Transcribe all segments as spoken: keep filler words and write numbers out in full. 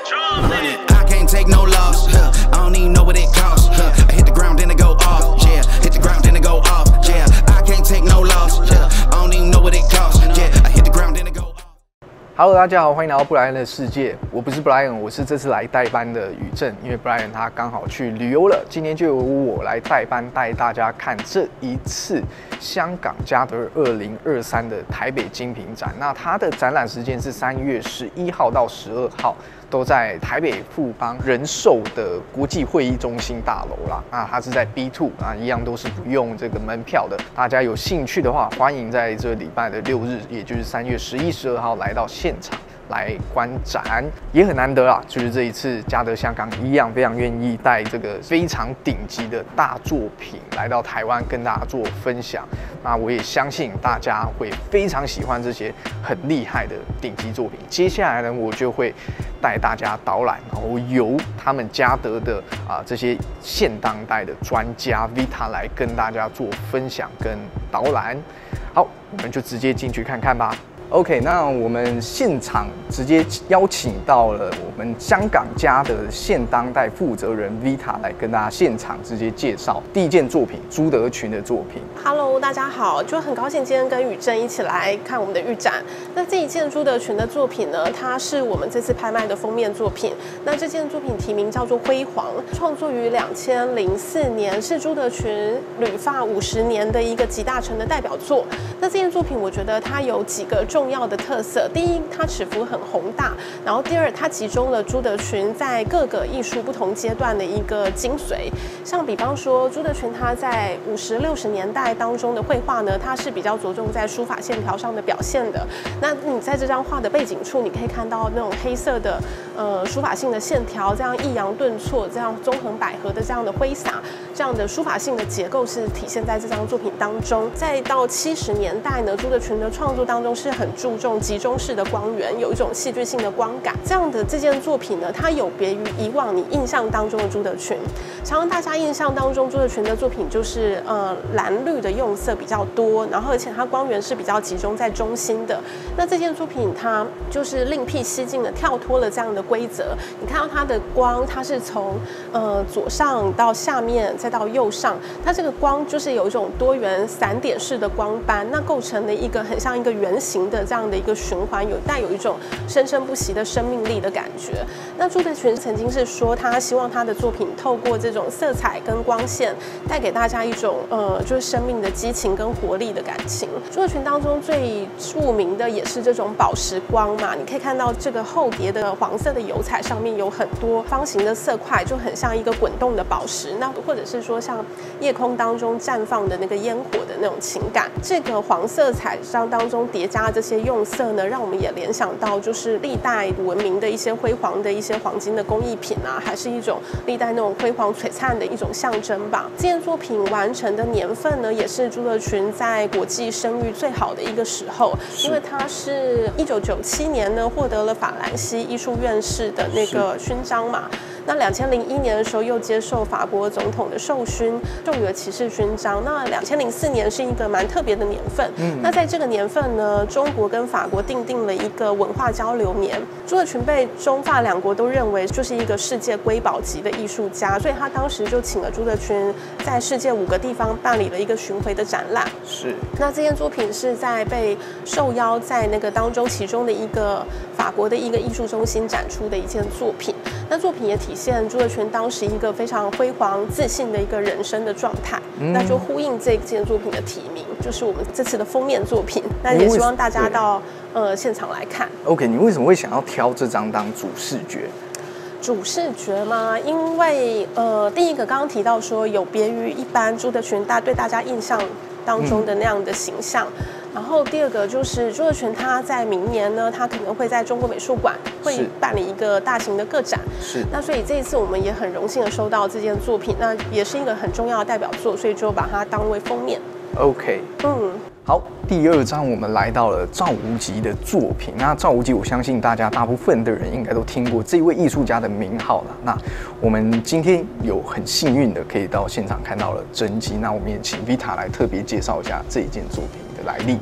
I can't take no loss. I don't even know what it costs. I hit the ground then it go off. Yeah, hit the ground then it go off. Yeah, I can't take no loss. I don't even know what it costs. Yeah, I hit the ground then it go off. Hello， 大家好，欢迎来到布莱恩的世界。我不是布莱恩，我是这次来代班的宇正，因为布莱恩他刚好去旅游了，今天就由我来代班带大家看这一次香港嘉德二零二三的台北精品展。那它的展览时间是三月十一号到十二号。都在台北富邦人寿的国际会议中心大楼啦。那它是在 B 二 啊，一样都是不用这个门票的。大家有兴趣的话，欢迎在这礼拜的六日，也就是三月十一、十二号来到现场来观展，也很难得啦。就是这一次嘉德香港一样非常愿意带这个非常顶级的大作品来到台湾跟大家做分享。那我也相信大家会非常喜欢这些很厉害的顶级作品。接下来呢，我就会带大家导览，然后由他们嘉德的啊、呃、这些现当代的专家 Vita 来跟大家做分享跟导览。好，我们就直接进去看看吧。OK， 那我们现场直接邀请到了我们香港嘉德现当代负责人 Vita 来跟大家现场直接介绍第一件作品朱德群的作品。 Hello， 大家好，就很高兴今天跟宇正一起来看我们的预展。那这一件朱德群的作品呢，它是我们这次拍卖的封面作品。那这件作品题名叫做《辉煌》，创作于两千零四年，是朱德群旅发五十年的一个集大成的代表作。那这件作品，我觉得它有几个重要的特色。第一，它尺幅很宏大；然后第二，它集中了朱德群在各个艺术不同阶段的一个精髓。像比方说，朱德群他在五十六十年代当中的绘画呢，它是比较着重在书法线条上的表现的。那你在这张画的背景处，你可以看到那种黑色的呃书法性的线条，这样抑扬顿挫，这样纵横捭阖的这样的挥洒，这样的书法性的结构是体现在这张作品当中。再到七十年代呢，朱德群的创作当中是很注重集中式的光源，有一种戏剧性的光感。这样的这件作品呢，它有别于以往你印象当中的朱德群。常常大家印象当中朱德群的作品就是呃蓝绿的用色比较多，然后而且它光源是比较集中在中心的。那这件作品它就是另辟蹊径的跳脱了这样的规则。你看到它的光，它是从呃左上到下面再到右上，它这个光就是有一种多元散点式的光斑，那构成了一个很像一个圆形的这样的一个循环，有带有一种生生不息的生命力的感觉。那朱德群曾经是说，他希望他的作品透过这种色彩跟光线，带给大家一种呃就是生命的激情跟活力的感情。朱德群当中最著名的也是这种宝石光嘛，你可以看到这个厚叠的黄色的油彩上面有很多方形的色块，就很像一个滚动的宝石。那或者是说像夜空当中绽放的那个烟火的那种情感。这个黄色彩上当中叠加这些用色呢，让我们也联想到就是历代文明的一些辉煌的一些黄金的工艺品啊，还是一种历代那种辉煌璀璨的一种象征吧。这件作品完成的年份呢，也是朱德群在国际声誉最好的一个时候，因为他是一九九七年呢获得了法兰西艺术院士的那个勋章嘛。那两千零一年的时候又接受法国总统的授勋，授予了骑士勋章。那两千零四年是一个蛮特别的年份。嗯，那在这个年份呢，中国跟法国订定了一个文化交流年。朱德群被中法两国都认为就是一个世界瑰宝级的艺术家，所以他当时就请了朱德群在世界五个地方办理了一个巡回的展览。 是。 那这件作品是在被受邀在那个当中其中的一个法国的一个艺术中心展出的一件作品。那作品也体现朱德群当时一个非常辉煌、自信的一个人生的状态，嗯、那就呼应这件作品的题名，就是我们这次的封面作品。那也希望大家到呃现场来看。 OK， 你为什么会想要挑这张当主视觉？ 主视觉吗？因为呃，第一个刚刚提到说，有别于一般朱德群大对大家印象当中的那样的形象。嗯，然后第二个就是朱德群他在明年呢，他可能会在中国美术馆会办理一个大型的个展。是。那所以这一次我们也很荣幸的收到这件作品，那也是一个很重要的代表作，所以就把它当为封面。 OK。嗯。好，第二章我们来到了赵无极的作品。那赵无极，我相信大家大部分的人应该都听过这位艺术家的名号了。那我们今天有很幸运的可以到现场看到了真迹，那我们也请 Vita 来特别介绍一下这一件作品的来历。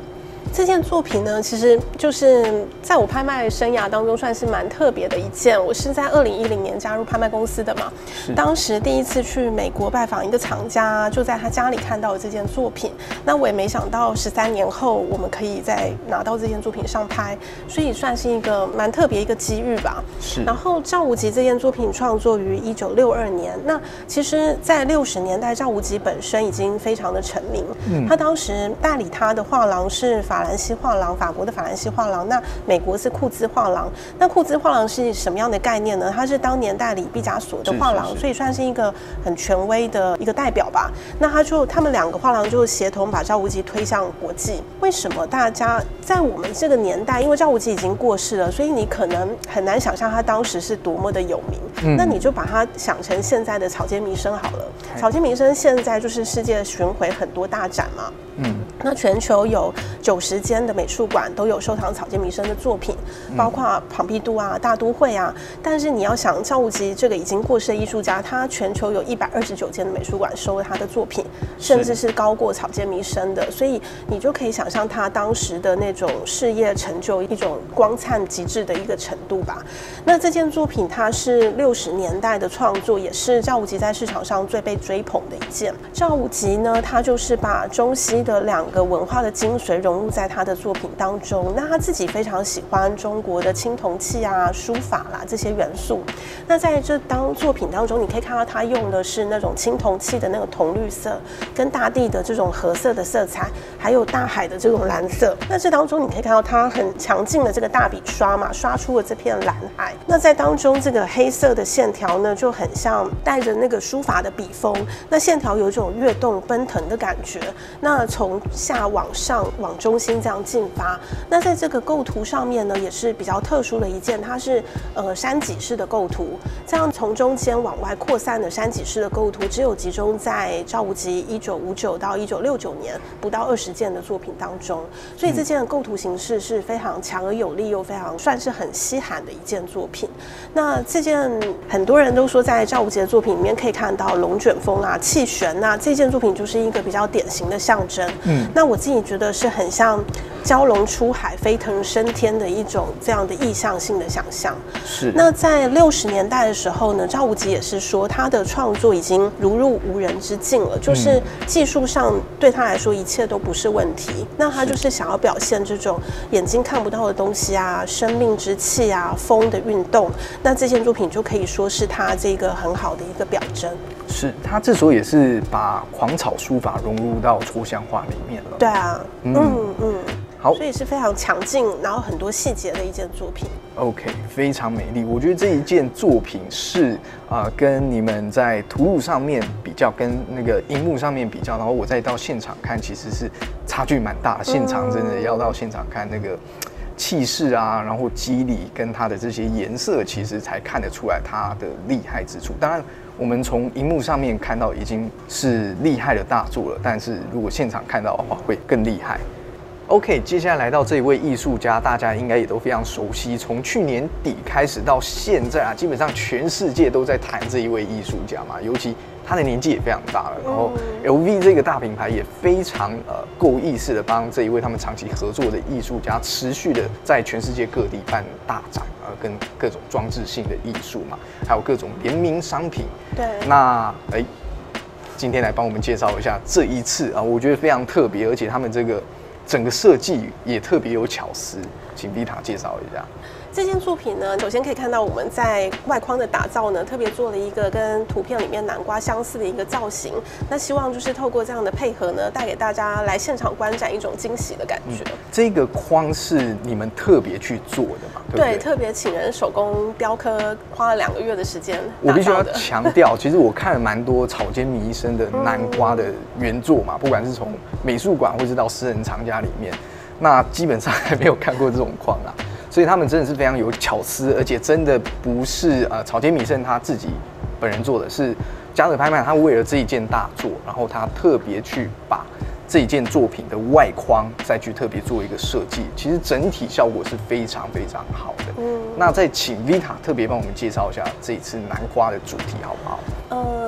这件作品呢，其实就是在我拍卖生涯当中算是蛮特别的一件。我是在二零一零年加入拍卖公司的嘛，当时第一次去美国拜访一个藏家，就在他家里看到了这件作品。那我也没想到十三年后我们可以再拿到这件作品上拍，所以算是一个蛮特别一个机遇吧。是。然后赵无极这件作品创作于一九六二年，那其实在六十年代，赵无极本身已经非常的成名。嗯，他当时代理他的画廊是法兰西画廊，法国的法兰西画廊，那美国是库兹画廊。那库兹画廊是什么样的概念呢？它是当年代理毕加索的画廊，所以算是一个很权威的一个代表吧。那他就他们两个画廊就协同把赵无极推向国际。为什么大家在我们这个年代，因为赵无极已经过世了，所以你可能很难想象他当时是多么的有名。嗯、那你就把它想成现在的草间弥生好了。草间弥生现在就是世界巡回很多大展嘛。嗯，那全球有九十间的美术馆都有收藏草间弥生的作品，包括庞毕度啊、大都会啊。但是你要想，赵无极这个已经过世的艺术家，他全球有一百二十九间的美术馆收了他的作品，甚至是高过草间弥生的。所以你就可以想象他当时的那种事业成就，一种光灿极致的一个程度吧。那这件作品它是六十年代的创作，也是赵无极在市场上最被追捧的一件。赵无极呢，他就是把中西的两个文化的精髓融入在他的作品当中。那他自己非常喜欢中国的青铜器啊、书法啦这些元素。那在这当作品当中，你可以看到他用的是那种青铜器的那个铜绿色，跟大地的这种褐色的色彩，还有大海的这种蓝色。那这当中你可以看到他很强劲的这个大笔刷嘛，刷出了这片蓝海。那在当中这个黑色的线条呢，就很像带着那个书法的笔锋，那线条有一种跃动奔腾的感觉。那从下往上往中心这样进发。那在这个构图上面呢，也是比较特殊的一件，它是呃山脊式的构图，这样从中间往外扩散的山脊式的构图，只有集中在赵无极一九五九到一九六九年不到二十件的作品当中，所以这件构图形式是非常强而有力，又非常算是很稀罕的一件作品。那这件很多人都说，在赵无极的作品里面可以看到龙卷风啊、气旋啊，这件作品就是一个比较典型的象征。嗯，那我自己觉得是很像蛟龙出海、飞腾升天的一种这样的意象性的想象。是。那在六十年代的时候呢，赵无极也是说他的创作已经如入无人之境了，就是技术上对他来说一切都不是问题。那他就是想要表现这种眼睛看不到的东西啊、生命之气啊、风的运动。那这件作品就可以说是他这个很好的一个表征。 是他这时候也是把狂草书法融入到抽象画里面了。 对啊，嗯嗯嗯，好，所以是非常强劲，然后很多细节的一件作品。 OK， 非常美丽。我觉得这一件作品是啊、呃，跟你们在图录上面比较，跟那个荧幕上面比较，然后我再到现场看，其实是差距蛮大的。现场真的要到现场看那个气势啊，然后肌理跟它的这些颜色，其实才看得出来它的厉害之处。当然，我们从荧幕上面看到已经是厉害的大作了，但是如果现场看到的话，会更厉害。OK， 接下来来到这一位艺术家，大家应该也都非常熟悉。从去年底开始到现在啊，基本上全世界都在谈这一位艺术家嘛，尤其他的年纪也非常大了。然后 L V 这个大品牌也非常呃够意识的帮这一位他们长期合作的艺术家，持续的在全世界各地办大展啊、呃，跟各种装置性的艺术嘛，还有各种联名商品。对，那哎、欸，今天来帮我们介绍一下这一次啊，我觉得非常特别，而且他们这个整个设计也特别有巧思，请 Vita 介绍一下。 这件作品呢，首先可以看到我们在外框的打造呢，特别做了一个跟图片里面南瓜相似的一个造型。那希望就是透过这样的配合呢，带给大家来现场观展一种惊喜的感觉。嗯、 这个框是你们特别去做的嘛？对不对？ 对，特别请人手工雕刻，花了两个月的时间。 我必须要强调，其实我看了蛮多草间弥生的南瓜的原作嘛，嗯、不管是从美术馆或是到私人藏家里面，那基本上还没有看过这种框啊。所以他们真的是非常有巧思，而且真的不是呃草间弥生他自己本人做的，是嘉德拍卖他为了这一件大作，然后他特别去把这一件作品的外框再去特别做一个设计，其实整体效果是非常非常好的。嗯，那再请 Vita 特别帮我们介绍一下这一次南瓜的主题好不好？ 呃，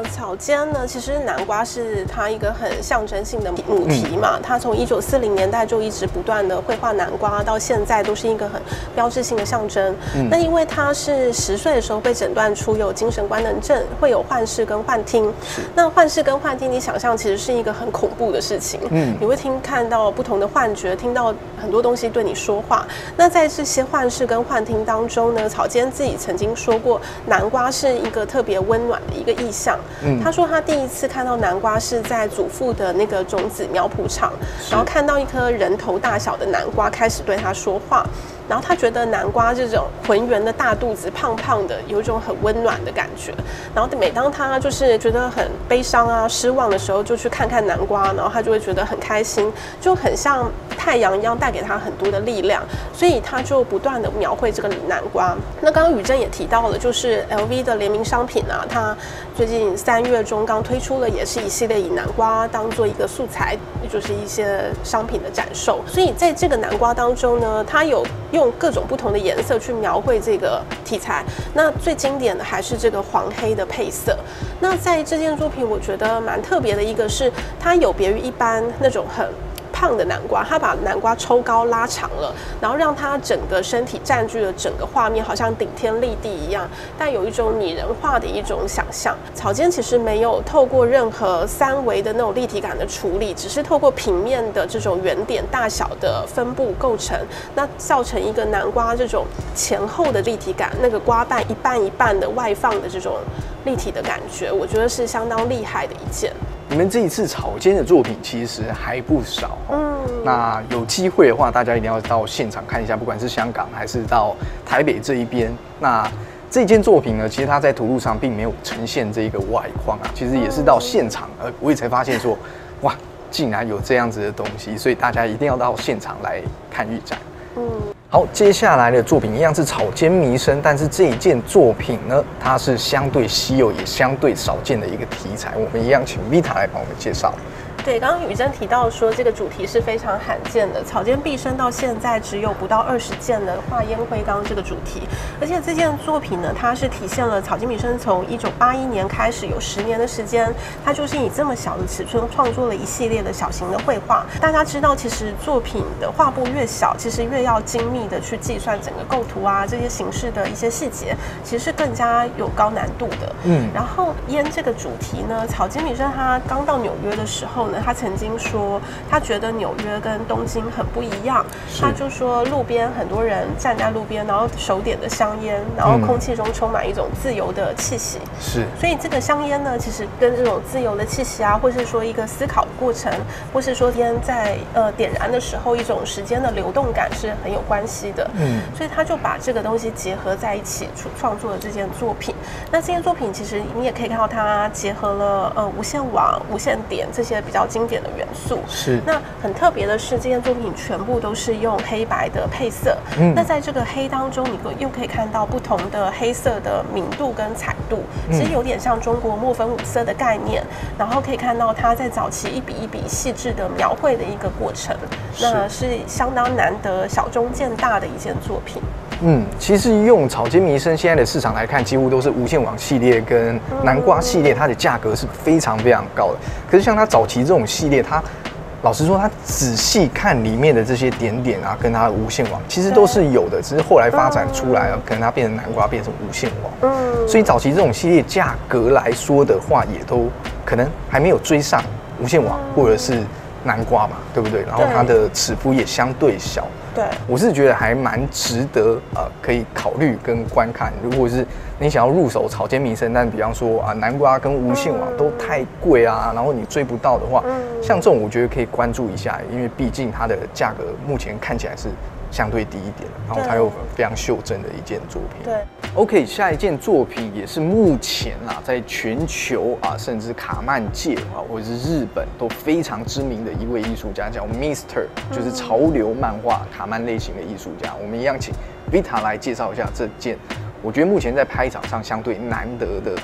草间呢，其实南瓜是它一个很象征性的母题嘛。嗯、它从一九四零年代就一直不断的绘画南瓜，到现在都是一个很标志性的象征。嗯、那因为它是十岁的时候被诊断出有精神官能症，会有幻视跟幻听。那幻视跟幻听，你想象其实是一个很恐怖的事情。嗯，你会听看到不同的幻觉，听到很多东西对你说话。那在这些幻视跟幻听当中呢，草间自己曾经说过，南瓜是一个特别温暖的一个意象。嗯，他说他第一次看到南瓜是在祖父的那个种子苗圃场，然后看到一颗人头大小的南瓜开始对他说话。然后他觉得南瓜这种浑圆的大肚子，胖胖的，有一种很温暖的感觉。然后每当他就是觉得很悲伤啊、失望的时候，就去看看南瓜，然后他就会觉得很开心，就很像太阳一样带给他很多的力量。所以他就不断的描绘这个南瓜。那刚刚宇珍也提到了，就是 L V 的联名商品啊，它最近三月中刚推出了，也是一系列以南瓜当做一个素材，也就是一些商品的展售。所以在这个南瓜当中呢，它有用各种不同的颜色去描绘这个题材，那最经典的还是这个黄黑的配色。那在这件作品，我觉得蛮特别的一个是，它有别于一般那种很胖的南瓜，它把南瓜抽高拉长了，然后让它整个身体占据了整个画面，好像顶天立地一样，带有一种拟人化的一种想象。草间其实没有透过任何三维的那种立体感的处理，只是透过平面的这种圆点大小的分布构成，那造成一个南瓜这种前后的立体感，那个瓜瓣一半一半的外放的这种立体的感觉，我觉得是相当厉害的一件。 你们这一次草间的作品其实还不少，嗯，那有机会的话，大家一定要到现场看一下，不管是香港还是到台北这一边。那这件作品呢，其实它在图录上并没有呈现这个外框啊，其实也是到现场，呃，我也才发现说，哇，竟然有这样子的东西，所以大家一定要到现场来看预展。嗯。好，接下来的作品一样是草间弥生，但是这一件作品呢，它是相对稀有也相对少见的一个题材。我们一样请 Vita 来帮我们介绍。 对，刚刚宇珍提到说这个主题是非常罕见的，草间毕生到现在只有不到二十件的画烟灰缸这个主题，而且这件作品呢，它是体现了草间弥生从一九八一年开始有十年的时间，它就是以这么小的尺寸创作了一系列的小型的绘画。大家知道，其实作品的画布越小，其实越要精密的去计算整个构图啊这些形式的一些细节，其实是更加有高难度的。嗯，然后烟这个主题呢，草间弥生他刚到纽约的时候呢，他曾经说，他觉得纽约跟东京很不一样。他就说，路边很多人站在路边，然后手点的香烟，然后空气中充满一种自由的气息。是，所以这个香烟呢，其实跟这种自由的气息啊，或是说一个思考的过程，或是说烟在呃点燃的时候一种时间的流动感是很有关系的。嗯，所以他就把这个东西结合在一起创作了这件作品。那这件作品其实你也可以看到，它结合了呃无线网、无线点这些比较经典的元素。是，那很特别的是，这件作品全部都是用黑白的配色。嗯，那在这个黑当中，你又可以看到不同的黑色的明度跟彩度，其实有点像中国墨粉五色的概念。然后可以看到它在早期一笔一笔细致的描绘的一个过程，那是相当难得小中见大的一件作品。 嗯，其实用草间弥生现在的市场来看，几乎都是无线网系列跟南瓜系列，它的价格是非常非常高的。可是像它早期这种系列，它老实说，它仔细看里面的这些点点啊，跟它的无线网其实都是有的，只是后来发展出来了，可能它变成南瓜，变成无线网。嗯，所以早期这种系列价格来说的话，也都可能还没有追上无线网或者是南瓜嘛，对不对？然后它的尺幅也相对小。对，我是觉得还蛮值得呃，可以考虑跟观看。如果是你想要入手草间弥生，但比方说啊，南瓜跟无线网都太贵啊，然后你追不到的话，像这种我觉得可以关注一下，因为毕竟它的价格目前看起来是相对低一点，然后它又非常袖珍的一件作品。对 ，OK， 下一件作品也是目前啊，在全球啊，甚至卡漫界啊，或者是日本都非常知名的一位艺术家，叫 Mister， 就是潮流漫画卡漫类型的艺术家。我们一样请 Vita 来介绍一下这件，我觉得目前在拍场上相对难得的呃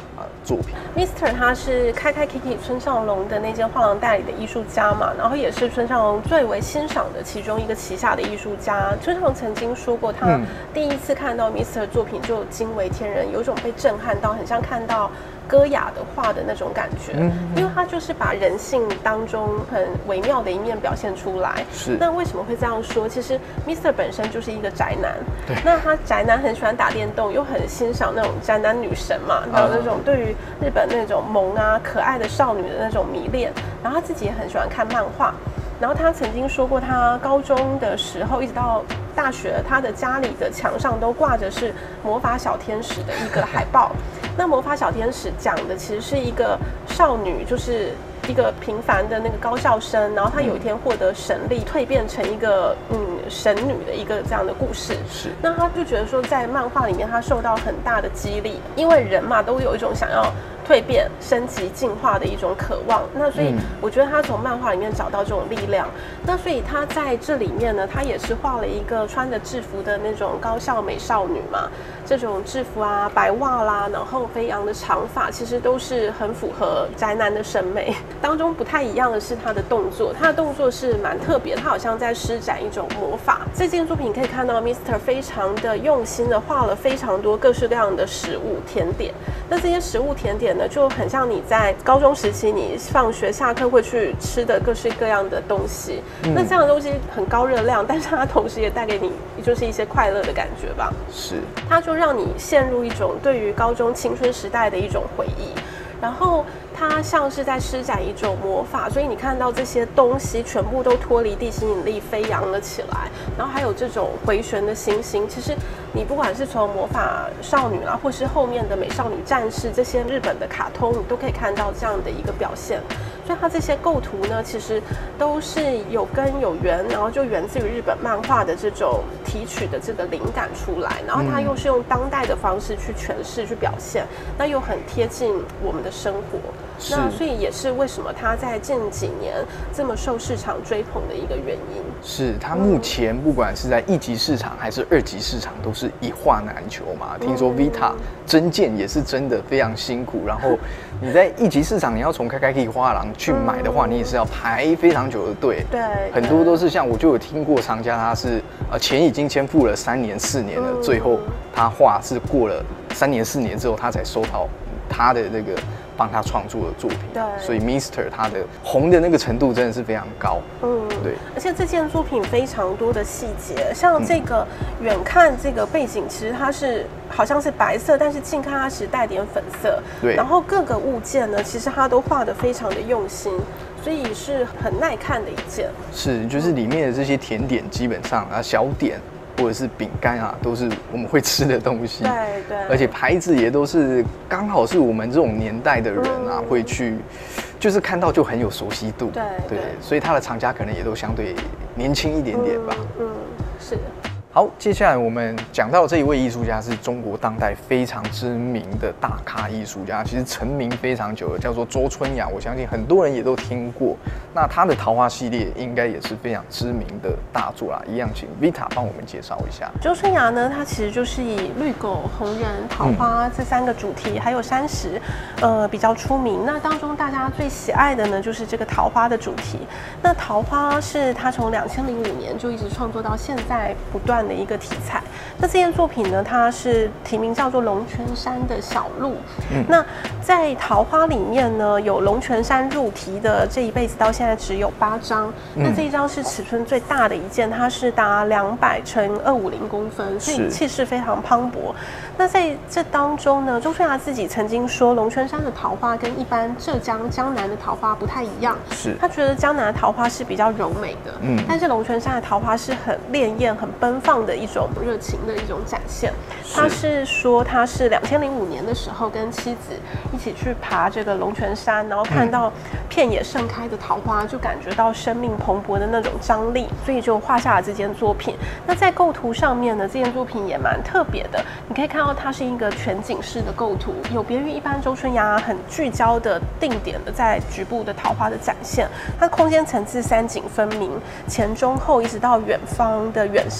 作品。 Mister 他是开开 Kiki 村上隆的那间画廊代理的艺术家嘛，然后也是村上隆最为欣赏的其中一个旗下的艺术家。村上隆曾经说过，他第一次看到 Mister 的作品就惊为天人，有一种被震撼到，很像看到歌雅的画的那种感觉，嗯、因为他就是把人性当中很微妙的一面表现出来。 是。 那为什么会这样说？其实 Mister 本身就是一个宅男，对。那他宅男很喜欢打电动，又很欣赏那种宅男女神嘛，还有那种对于日本那种萌啊可爱的少女的那种迷恋。然后他自己也很喜欢看漫画。然后他曾经说过，他高中的时候一直到大学，他的家里的墙上都挂着是魔法小天使的一个海报。那魔法小天使讲的其实是一个少女，就是一个平凡的那个高校生，然后她有一天获得神力，蜕变成一个嗯神女的一个这样的故事。 是。 那他就觉得说，在漫画里面他受到很大的激励，因为人嘛都有一种想要蜕变、升级、进化的一种渴望。那所以我觉得他从漫画里面找到这种力量。那所以他在这里面呢，他也是画了一个穿着制服的那种高校美少女嘛。这种制服啊、白袜啦，然后飞扬的长发，其实都是很符合宅男的审美。当中不太一样的是他的动作，他的动作是蛮特别，他好像在施展一种魔法。这件作品你可以看到 Mister 非常的用心的画了非常多各式各样的食物甜点。那这些食物甜点呢，就很像你在高中时期你放学下课会去吃的各式各样的东西。嗯、那这样的东西很高热量，但是它同时也带给你就是一些快乐的感觉吧。 是， 它就让你陷入一种对于高中青春时代的一种回忆。然后它像是在施展一种魔法，所以你看到这些东西全部都脱离地心引力飞扬了起来，然后还有这种回旋的星星。其实你不管是从魔法少女啦，或是后面的美少女战士这些日本的卡通，你都可以看到这样的一个表现。所以它这些构图呢，其实都是有根有源，然后就源自于日本漫画的这种提取的这个灵感出来，然后它又是用当代的方式去诠释、去表现，那又很贴近我们的生活。那所以也是为什么它在近几年这么受市场追捧的一个原因。 是它目前不管是在一级市场还是二级市场，都是一画难求嘛。听说 Vita 真件也是真的非常辛苦，然后你在一级市场，你要从开开 Kiki 画廊去买的话，你也是要排非常久的队。 对， 很多都是像我就有听过厂家，他是呃钱已经先付了三年四年了，最后他画是过了三年四年之后，他才收到他的那个帮他创作的作品。 对， 所以 Mister 他的红的那个程度真的是非常高。嗯，对。 而且这件作品非常多的细节，像这个远看这个背景，其实它是好像是白色，但是近看它其实带点粉色。 对。 然后各个物件呢，其实它都画得非常的用心，所以是很耐看的一件。 是，就是里面的这些甜点，基本上啊小点或者是饼干啊，都是我们会吃的东西。 对对。 而且牌子也都是刚好是我们这种年代的人啊，嗯、会去，就是看到就很有熟悉度。 对 对, 对。 所以它的厂家可能也都相对年轻一点点吧。 嗯，嗯是。 好，接下来我们讲到这一位艺术家是中国当代非常知名的大咖艺术家，其实成名非常久了，叫做周春芽，我相信很多人也都听过。那他的桃花系列应该也是非常知名的大作啦，一样请 Vita 帮我们介绍一下。 周春芽呢，他其实就是以绿狗、红人、桃花这三个主题，嗯、还有山石，呃，比较出名。那当中大家最喜爱的呢，就是这个桃花的主题。那桃花是他从两千零五年就一直创作到现在，不断的一个题材。那这件作品呢，它是题名叫做龙泉山的小路。嗯、那在桃花里面呢，有龙泉山入题的这一辈子到现在只有八张。嗯、那这一张是尺寸最大的一件，它是达两百乘二五零公分，所以气势非常磅礴。那在这当中呢，周春芽自己曾经说，龙泉山的桃花跟一般浙江江南的桃花不太一样。 是， 他觉得江南的桃花是比较柔美的，嗯，但是龙泉山的桃花是很潋滟、很奔放的一种热情的一种展现。他是说，他是两千零五年的时候跟妻子一起去爬这个龙泉山，然后看到片野盛开的桃花，就感觉到生命蓬勃的那种张力，所以就画下了这件作品。那在构图上面呢，这件作品也蛮特别的，你可以看到它是一个全景式的构图，有别于一般周春芽很聚焦的定点的在局部的桃花的展现，它空间层次三景分明，前中后一直到远方的远山，然后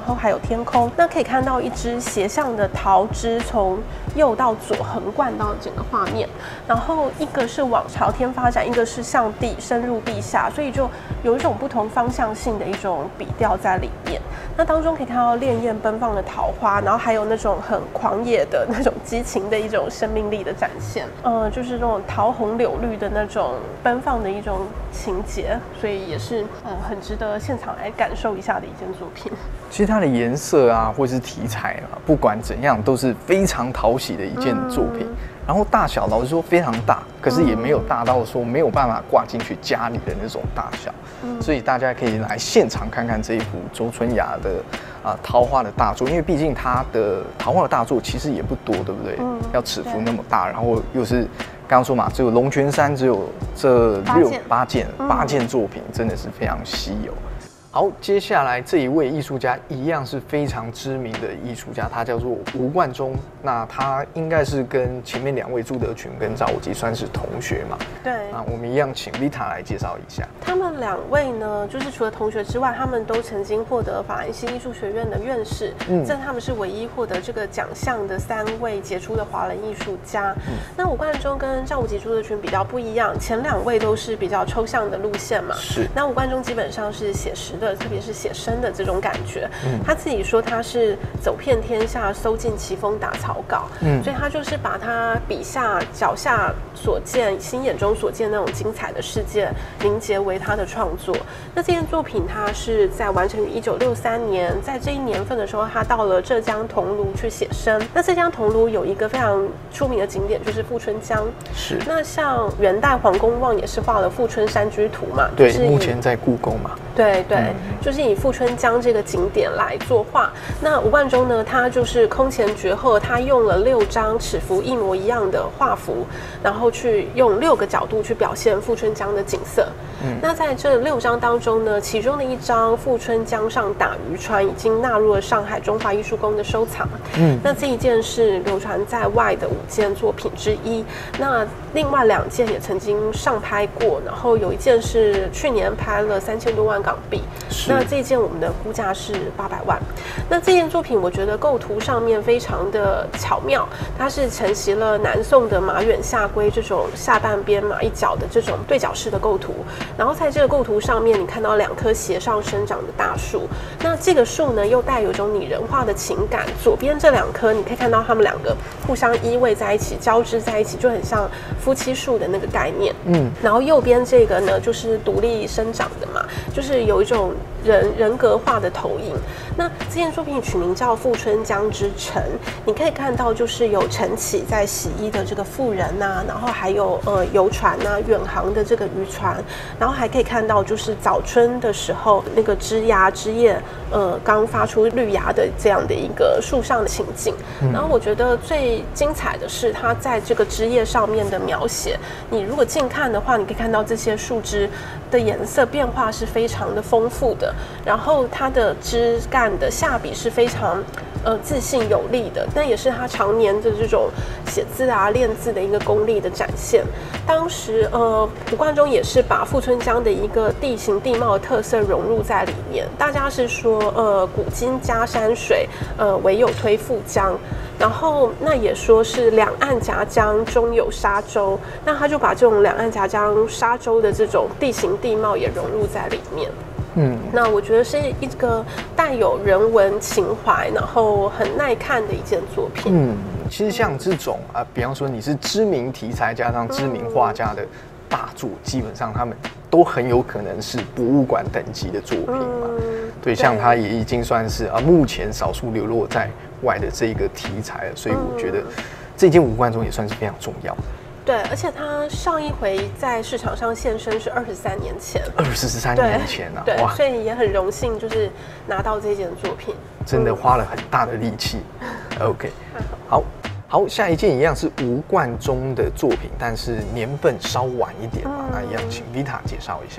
后还有天空。那可以看到一支斜向的桃枝从右到左横贯到整个画面，然后一个是往朝天发展，一个是向地深入地下，所以就有一种不同方向性的一种笔调在里面。那当中可以看到潋滟奔放的桃花，然后还有那种很狂野的那种激情的一种生命力的展现，呃，就是那种桃红柳绿的那种奔放的一种情节，所以也是呃很值得现场来感受一下的一件作品。 其实它的颜色啊，或是题材啊，不管怎样都是非常讨喜的一件作品。嗯、然后大小老实说非常大，可是也没有大到说没有办法挂进去家里的那种大小。嗯、所以大家可以来现场看看这一幅周春芽的啊、呃、桃花的大作，因为毕竟它的桃花的大作其实也不多，对不对？嗯、要尺幅那么大，然后又是刚刚说嘛，只有龙泉山只有这六八件八件作品，真的是非常稀有。好，接下来这一位艺术家一样是非常知名的艺术家，他叫做吴冠中。那他应该是跟前面两位朱德群跟赵无极算是同学嘛？ 对。 那我们一样请 Vita 来介绍一下。 他们两位呢，就是除了同学之外，他们都曾经获得法兰西艺术学院的院士。嗯。这他们是唯一获得这个奖项的三位杰出的华人艺术家。嗯。那吴冠中跟赵无极、朱德群比较不一样，前两位都是比较抽象的路线嘛。 是。 那吴冠中基本上是写实的。特别是写生的这种感觉，嗯、他自己说他是走遍天下，搜尽奇峰打草稿，嗯，所以他就是把他笔下脚下所见、心眼中所见那种精彩的世界凝结为他的创作。那这件作品他是在完成于一九六三年，在这一年份的时候，他到了浙江桐庐去写生。那浙江桐庐有一个非常出名的景点就是富春江， 是。 那像元代黄公望也是画了《富春山居图》嘛， 对， 就是目前在故宫嘛。 对对，嗯、就是以富春江这个景点来作画。那吴冠中呢，他就是空前绝后，他用了六张尺幅一模一样的画幅，然后去用六个角度去表现富春江的景色。嗯、那在这六张当中呢，其中的一张富春江上打渔船已经纳入了上海中华艺术宫的收藏。嗯，那这一件是流传在外的五件作品之一。那另外两件也曾经上拍过，然后有一件是去年拍了三千多万港币。那这一件我们的估价是八百万。那这件作品我觉得构图上面非常的巧妙，它是承袭了南宋的马远下归这种下半边马一角的这种对角式的构图。然后在这个构图上面，你看到两棵斜上生长的大树，那这个树呢又带有一种拟人化的情感。左边这两棵，你可以看到它们两个互相依偎在一起，交织在一起，就很像夫妻树的那个概念。嗯，然后右边这个呢，就是独立生长的嘛，就是有一种人人格化的投影。那这件作品取名叫《富春江之城》，你可以看到就是有晨起在洗衣的这个妇人呐、啊，然后还有呃游船呐、啊，远航的这个渔船，然后还可以看到就是早春的时候那个枝芽枝叶呃刚发出绿芽的这样的一个树上的情景。嗯、然后我觉得最精彩的是它在这个枝叶上面的描写，你如果近看的话，你可以看到这些树枝的颜色变化是非常的丰富的，然后它的枝干的下笔是非常呃自信有力的，那也是他常年的这种写字啊练字的一个功力的展现。当时呃吴冠中也是把富春江的一个地形地貌的特色融入在里面，大家是说呃古今夹山水，呃唯有推富江，然后那也说是两岸夹江中有沙洲，那他就把这种两岸夹江沙洲的这种地形地貌也融入在里面。嗯，那我觉得是一个带有人文情怀，然后很耐看的一件作品。嗯， 其实像这种啊，比方说你是知名题材加上知名画家的大作，嗯、基本上他们都很有可能是博物馆等级的作品嘛。嗯、对，像他也已经算是啊目前少数流落在外的这个题材了，所以我觉得这件吴冠中也算是非常重要的。 对，而且他上一回在市场上现身是二十三年前， 二十三年前啊， 对，所以也很荣幸，就是拿到这件作品， 真的花了很大的力气。嗯、OK， 好，好，下一件一样是吴冠中的作品，但是年份稍晚一点嘛，嗯、那一样请 Vita 介绍一下。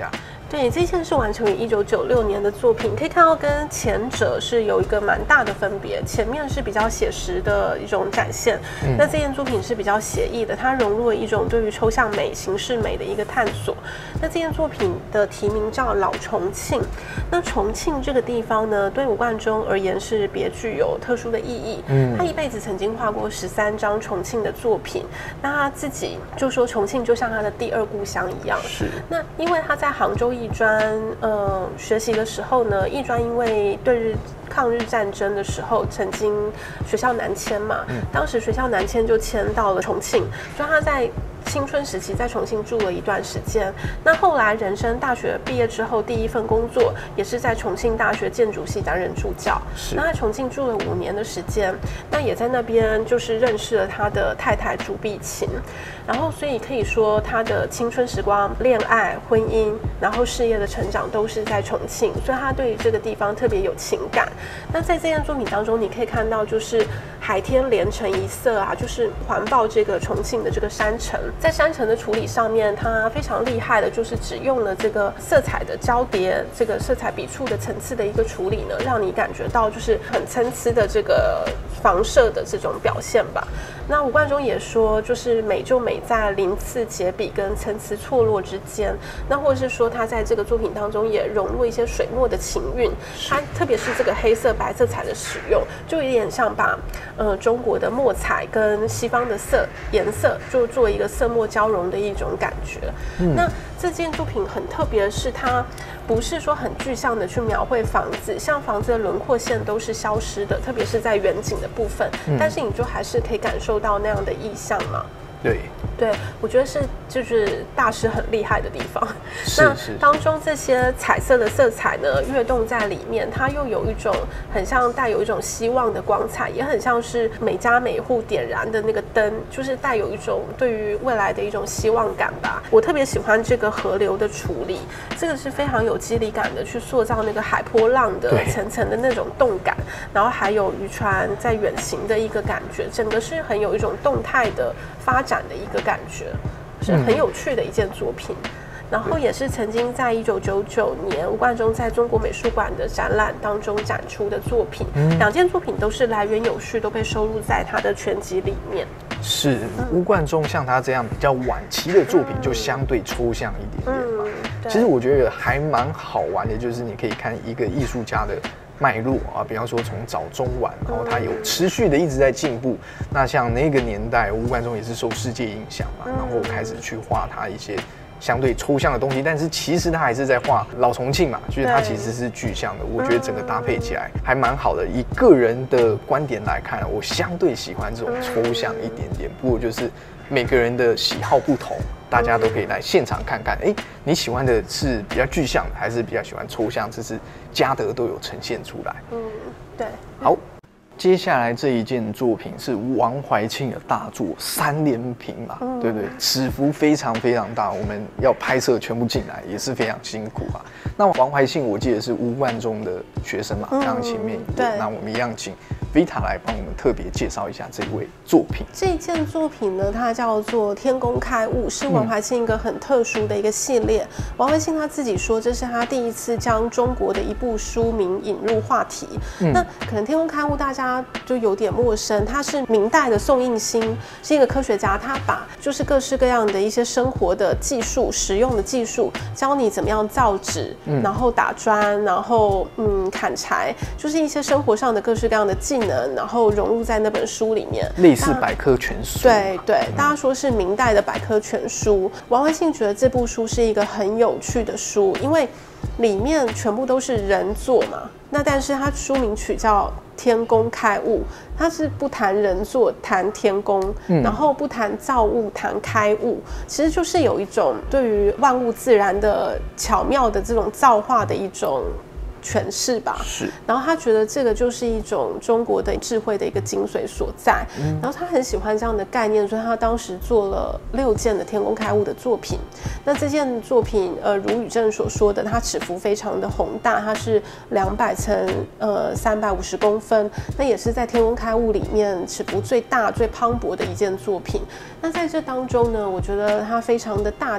对，这件是完成于一九九六年的作品，可以看到跟前者是有一个蛮大的分别。前面是比较写实的一种展现，嗯、那这件作品是比较写意的，它融入了一种对于抽象美、形式美的一个探索。那这件作品的题名叫《老重庆》，那重庆这个地方呢，对吴冠中而言是别具有特殊的意义。嗯，他一辈子曾经画过十三张重庆的作品，那他自己就说重庆就像他的第二故乡一样。 是， 那因为他在杭州艺专呃学习的时候呢，艺专因为对日抗日战争的时候，曾经学校南迁嘛，嗯、当时学校南迁就迁到了重庆，所以他在青春时期在重庆住了一段时间。那后来人生大学毕业之后，第一份工作也是在重庆大学建筑系担任助教。那在重庆住了五年的时间，那也在那边就是认识了他的太太朱碧琴。然后所以可以说他的青春时光、恋爱、婚姻，然后事业的成长都是在重庆，所以他对于这个地方特别有情感。那在这件作品当中，你可以看到就是海天连成一色啊，就是环抱这个重庆的这个山城。在山城的处理上面，它非常厉害的就是只用了这个色彩的交叠，这个色彩笔触的层次的一个处理呢，让你感觉到就是很参差的这个房舍的这种表现吧。那吴冠中也说，就是美就美在鳞次栉比跟参差错落之间。那或者是说，他在这个作品当中也融入一些水墨的情韵，它特别是这个黑色白色彩的使用，就有点像把呃中国的墨彩跟西方的色颜色就做一个色墨交融的一种感觉。嗯、那这件作品很特别的是，它不是说很具象的去描绘房子，像房子的轮廓线都是消失的，特别是在远景的部分，嗯、但是你就还是可以感受到那样的意象嘛。 对， 对，我觉得是就是大师很厉害的地方。 是那是当中这些彩色的色彩呢，跃动在里面，它又有一种很像带有一种希望的光彩，也很像是每家每户点燃的那个灯，就是带有一种对于未来的一种希望感吧。我特别喜欢这个河流的处理，这个是非常有肌理感的，去塑造那个海波浪的层层的那种动感，然后还有渔船在远行的一个感觉，整个是很有一种动态的发展的一个感觉，是很有趣的一件作品。嗯、然后也是曾经在一九九九年吴冠中在中国美术馆的展览当中展出的作品，嗯、两件作品都是来源有序，都被收录在他的全集里面。 是吴冠中像他这样比较晚期的作品，就相对抽象一点点嘛。嗯、其实我觉得还蛮好玩的，就是你可以看一个艺术家的脉络啊，比方说从早中晚，然后它有持续的一直在进步。那像那个年代，吴冠中也是受世界影响嘛，然后开始去画他一些相对抽象的东西，但是其实他还是在画老重庆嘛，就是他其实是具象的。我觉得整个搭配起来还蛮好的。以个人的观点来看，我相对喜欢这种抽象一点点，不过就是每个人的喜好不同。大家都可以来现场看看，哎，你喜欢的是比较具象的，还是比较喜欢抽象？这是嘉德都有呈现出来。嗯， 对。 好，接下来这一件作品是王怀庆的大作《三连屏》嘛，嗯、对不对？尺幅非常非常大，我们要拍摄全部进来也是非常辛苦啊。那王怀庆我记得是吴冠中的学生嘛，刚刚、嗯、前面有，那我们一样请Vita 来帮我们特别介绍一下这位作品。 这件作品呢，它叫做《天工开物》，是王怀庆一个很特殊的一个系列。嗯、王怀庆他自己说，这是他第一次将中国的一部书名引入话题。嗯、那可能《天工开物》大家就有点陌生，他是明代的宋应星，是一个科学家，他把就是各式各样的一些生活的技术、实用的技术，教你怎么样造纸，嗯、然后打砖，然后嗯砍柴，就是一些生活上的各式各样的技能，然后融入在那本书里面， 类似百科全书。 对对，嗯、大家说是明代的百科全书。王怀庆觉得这部书是一个很有趣的书，因为里面全部都是人作嘛。那但是它书名取叫天工开物，它是不谈人作，谈天工，嗯、然后不谈造物，谈开物，其实就是有一种对于万物自然的巧妙的这种造化的一种诠释吧。 是， 然后他觉得这个就是一种中国的智慧的一个精髓所在。嗯、然后他很喜欢这样的概念，所以他当时做了六件的天工开物的作品。那这件作品，呃，如宇正所说的，它尺幅非常的宏大，它是两百乘呃三百五十公分，那也是在天工开物里面尺幅最大、最磅礴的一件作品。那在这当中呢，我觉得他非常的大胆，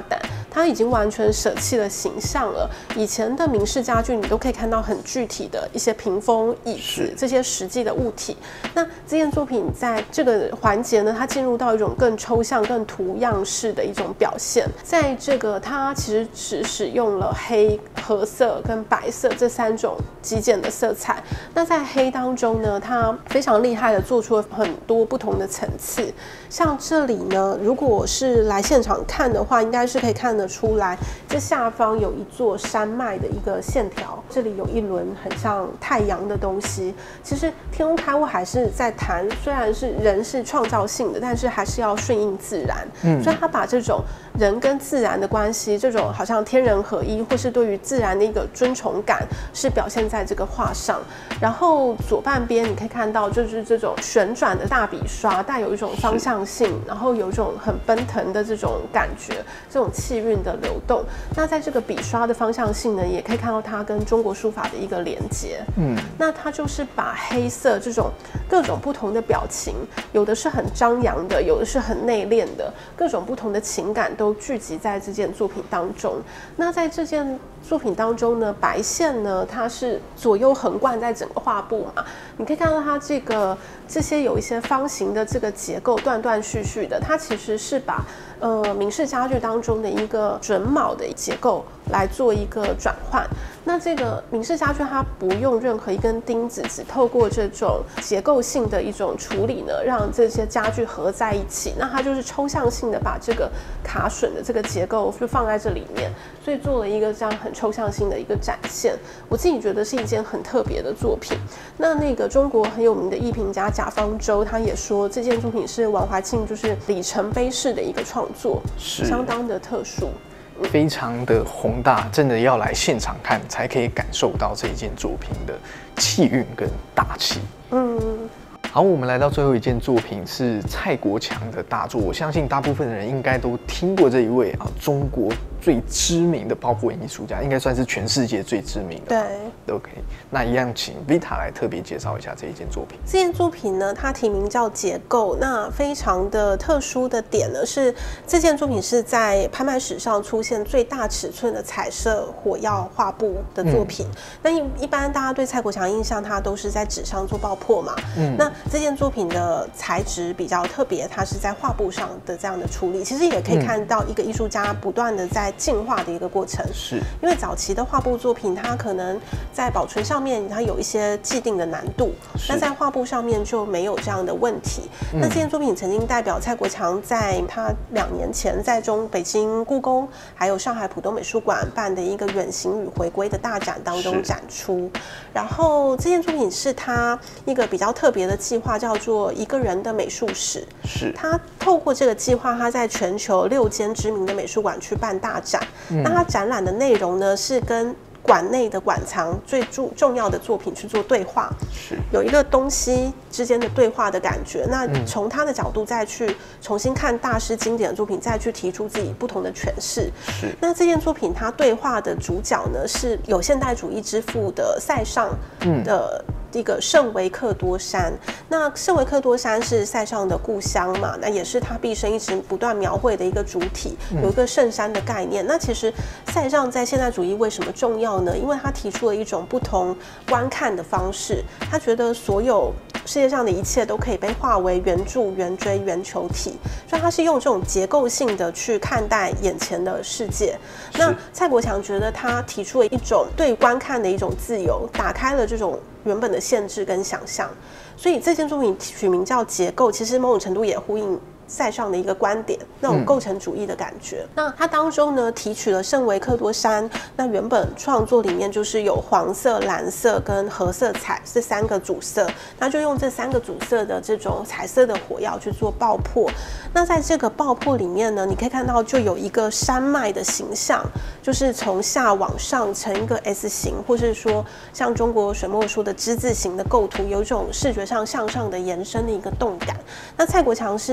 它已经完全舍弃了形象了。以前的明式家具，你都可以看到很具体的一些屏风、椅子这些实际的物体。那这件作品在这个环节呢，它进入到一种更抽象、更图样式的一种表现。在这个，它其实只使用了黑、褐色跟白色这三种极简的色彩。那在黑当中呢，它非常厉害的做出了很多不同的层次。像这里呢，如果是来现场看的话，应该是可以看得出来，这下方有一座山脉的一个线条，这里有一轮很像太阳的东西。其实天空开物还是在谈，虽然是人是创造性的，但是还是要顺应自然。嗯，所以他把这种人跟自然的关系，这种好像天人合一，或是对于自然的一个尊崇感，是表现在这个画上。然后左半边你可以看到，就是这种旋转的大笔刷，带有一种方向性，然后有一种很奔腾的这种感觉，这种气韵的流动。那在这个笔刷的方向性呢，也可以看到它跟中国书法的一个连接。嗯，那它就是把黑色这种各种不同的表情，有的是很张扬的，有的是很内敛的，各种不同的情感都聚集在这件作品当中。那在这件作品当中呢，白线呢，它是左右横贯在整个画布嘛，你可以看到它这个这些有一些方形的这个结构断断续续的，它其实是把呃明式家具当中的一个准卯的结构来做一个转换。那这个明式家具它不用任何一根钉子，只透过这种结构性的一种处理呢，让这些家具合在一起。那它就是抽象性的把这个卡榫的这个结构就放在这里面，所以做了一个这样很抽象性的一个展现。我自己觉得是一件很特别的作品。那那个中国很有名的艺评家贾方舟，他也说这件作品是王怀庆就是里程碑式的一个创作，是相当的特殊。 非常的宏大，真的要来现场看才可以感受到这一件作品的气韵跟大气。嗯，好，我们来到最后一件作品是蔡国强的大作，我相信大部分的人应该都听过这一位啊，中国最知名的爆破艺术家，应该算是全世界最知名的。 对， 都可以。那一样，请 Vita 来特别介绍一下这一件作品。 这件作品呢，它题名叫《结构》。那非常的特殊的点呢，是这件作品是在拍卖史上出现最大尺寸的彩色火药画布的作品。嗯、那一一般大家对蔡国强印象，他都是在纸上做爆破嘛。嗯。那这件作品的材质比较特别，它是在画布上的这样的处理，其实也可以看到一个艺术家不断的在进化的一个过程。 是。 因为早期的画布作品，它可能在保存上面它有一些既定的难度，那在画布上面就没有这样的问题。嗯、那这件作品曾经代表蔡国强在他两年前在中北京故宫还有上海浦东美术馆办的一个远行与回归的大展当中展出。然后这件作品是他一个比较特别的计划，叫做一个人的美术史。 是他透过这个计划，他在全球六间知名的美术馆去办大展。嗯、那他展览的内容呢，是跟馆内的馆藏最重要的作品去做对话， 是有一个东西之间的对话的感觉。那从他的角度再去重新看大师经典的作品，再去提出自己不同的诠释。 是那这件作品，他对话的主角呢，是有现代主义之父的塞尚的。嗯一个圣维克多山，那圣维克多山是塞尚的故乡嘛，那也是他毕生一直不断描绘的一个主体，有一个圣山的概念。那其实塞尚在现代主义为什么重要呢？因为他提出了一种不同观看的方式，他觉得所有世界上的一切都可以被化为圆柱、圆锥、圆球体，所以他是用这种结构性的去看待眼前的世界。那蔡国强觉得他提出了一种对观看的一种自由，打开了这种原本的限制跟想象，所以这件作品取名叫《结构》，其实某种程度也呼应塞尚的一个观点，那种构成主义的感觉。嗯、那它当中呢，提取了圣维克多山，那原本创作里面就是有黄色、蓝色跟褐色彩这三个主色，那就用这三个主色的这种彩色的火药去做爆破。那在这个爆破里面呢，你可以看到就有一个山脉的形象，就是从下往上成一个 S 型，或是说像中国水墨说的之字形的构图，有一种视觉上向上的延伸的一个动感。那蔡国强是自己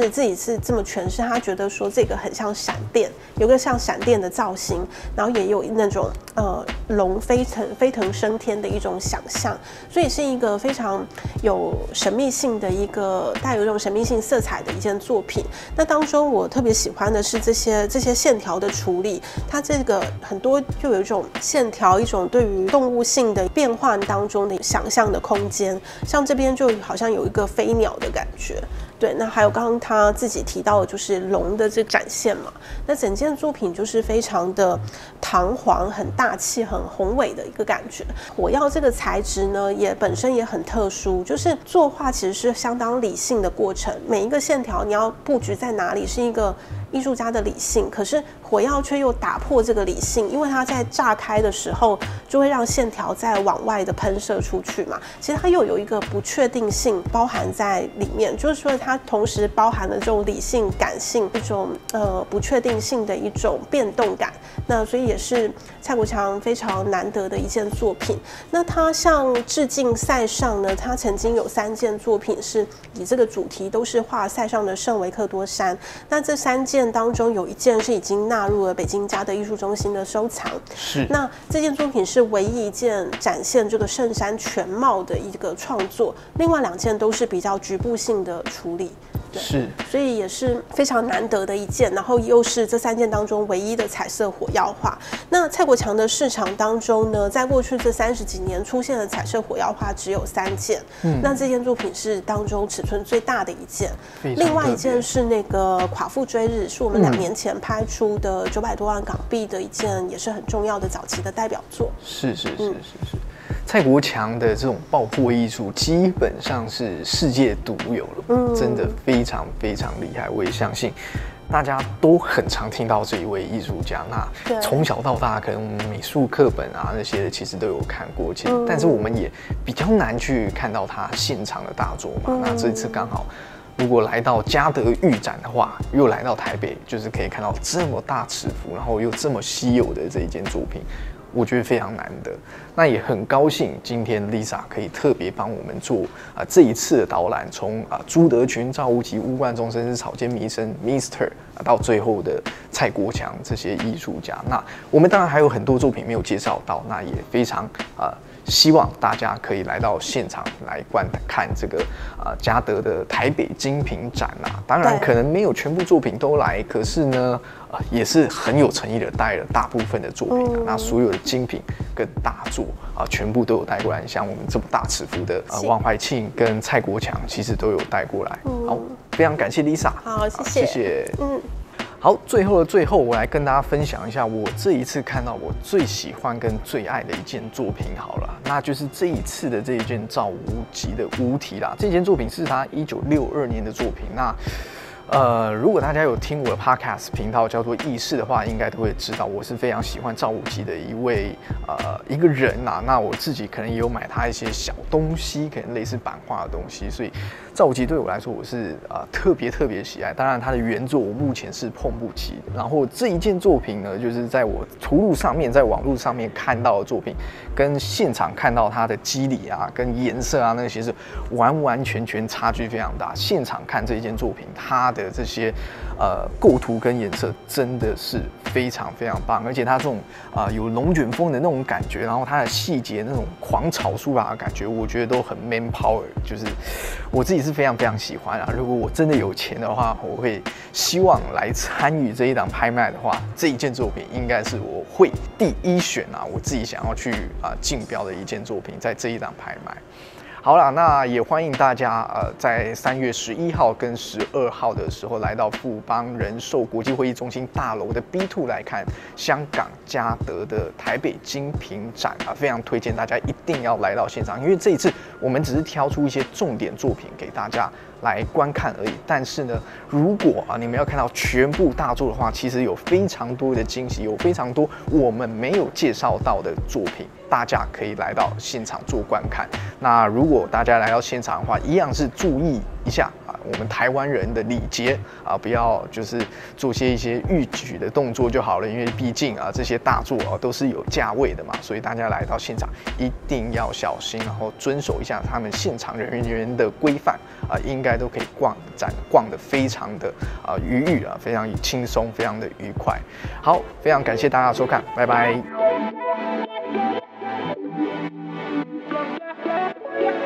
次这么诠释，他觉得说这个很像闪电，有个像闪电的造型，然后也有那种呃龙飞腾飞腾升天的一种想象，所以是一个非常有神秘性的一个带有一种神秘性色彩的一件作品。那当中我特别喜欢的是这些这些线条的处理，它这个很多就有一种线条，一种对于动物性的变换当中的想象的空间，像这边就好像有一个飞鸟的感觉。对，那还有刚刚他自己提到的就是龙的这展现嘛，那整件作品就是非常的堂皇、很大气、很宏伟的一个感觉。火药这个材质呢，也本身也很特殊，就是作画其实是相当理性的过程，每一个线条你要布局在哪里，是一个艺术家的理性，可是火药却又打破这个理性，因为它在炸开的时候就会让线条再往外的喷射出去嘛。其实它又有一个不确定性包含在里面，就是说它同时包含了这种理性、感性一种呃不确定性的一种变动感。那所以也是蔡国强非常难得的一件作品。那他像致敬塞尚呢，他曾经有三件作品是以这个主题，都是画塞尚的圣维克多山。那这三件当中有一件是已经纳入了北京嘉德艺术中心的收藏。 是。 那这件作品是唯一一件展现这个圣山全貌的一个创作，另外两件都是比较局部性的处理。 是， 所以也是非常难得的一件，然后又是这三件当中唯一的彩色火药画。那蔡国强的市场当中呢，在过去这三十几年出现的彩色火药画只有三件，嗯，那这件作品是当中尺寸最大的一件。另外一件是那个《寡妇追日》，是我们两年前拍出的九百多万港币的一件，也是很重要的早期的代表作。 是是是是是。蔡国强的这种爆破艺术基本上是世界独有了，嗯，真的非常非常厉害。我也相信大家都很常听到这一位艺术家。那从小到大，可能我们美术课本啊那些的其实都有看过，其实、嗯、但是我们也比较难去看到他现场的大作嘛。嗯、那这次刚好，如果来到嘉德预展的话，又来到台北，就是可以看到这么大尺幅，然后又这么稀有的这一件作品。我觉得非常难得，那也很高兴今天 Lisa 可以特别帮我们做啊、呃、这一次的导览，从啊、呃、朱德群、赵无极、乌贯中甚至草间弥生 Mister 到最后的蔡国强这些艺术家。那我们当然还有很多作品没有介绍到，那也非常啊、呃、希望大家可以来到现场来观看这个啊、呃、嘉德的台北精品展啊。当然可能没有全部作品都来，可是呢。呃、也是很有诚意的带了大部分的作品、啊嗯、那所有的精品跟大作啊、呃，全部都有带过来。像我们这么大尺幅的呃王怀庆跟蔡国强，其实都有带过来。嗯、好，非常感谢 Lisa。 好，谢谢。 谢谢。 嗯。 好，最后的最后，我来跟大家分享一下我这一次看到我最喜欢跟最爱的一件作品。好了，那就是这一次的这一件赵无极的无题啦。这件作品是他一九六二年的作品。那呃，如果大家有听我的 podcast 频道叫做意识的话，应该都会知道我是非常喜欢赵无极的一位呃一个人啦。那我自己可能也有买他一些小东西，可能类似版画的东西，所以赵无极对我来说我是呃特别特别喜爱。当然他的原作我目前是碰不起的。然后这一件作品呢，就是在我图录上面，在网络上面看到的作品，跟现场看到它的肌理啊、跟颜色啊那些是完完全全差距非常大。现场看这一件作品，它的这些呃构图跟颜色真的是非常非常棒，而且它这种啊、呃、有龙卷风的那种感觉，然后它的细节那种狂草书法的感觉，我觉得都很 man power， 就是我自己是非常非常喜欢啊。如果我真的有钱的话，我会希望来参与这一档拍卖的话，这一件作品应该是我会第一选啊，我自己想要去啊竞标的一件作品，在这一档拍卖。好啦，那也欢迎大家呃，在三月十一号跟十二号的时候来到富邦人寿国际会议中心大楼的 B 二 来看香港嘉德的台北精品展啊，非常推荐大家一定要来到现场，因为这一次我们只是挑出一些重点作品给大家来观看而已。但是呢，如果啊你们要看到全部大作的话，其实有非常多的惊喜，有非常多我们没有介绍到的作品。大家可以来到现场做观看。那如果大家来到现场的话，一样是注意一下啊，我们台湾人的礼节啊，不要就是做些一些逾矩的动作就好了，因为毕竟啊这些大作啊都是有价位的嘛，所以大家来到现场一定要小心，然后遵守一下他们现场人员的规范啊，应该都可以逛展逛得非常的啊愉悦啊，非常轻松，非常的愉快。好，非常感谢大家的收看，拜拜。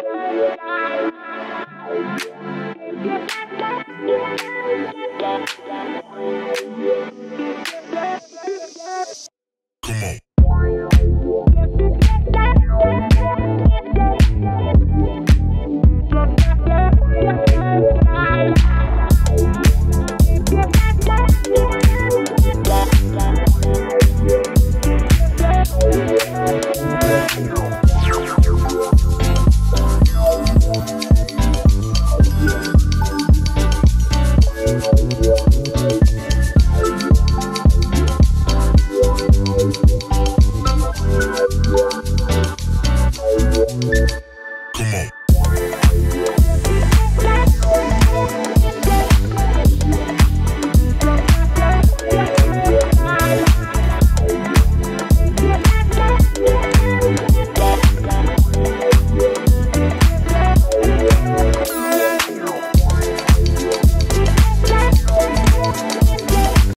Yeah.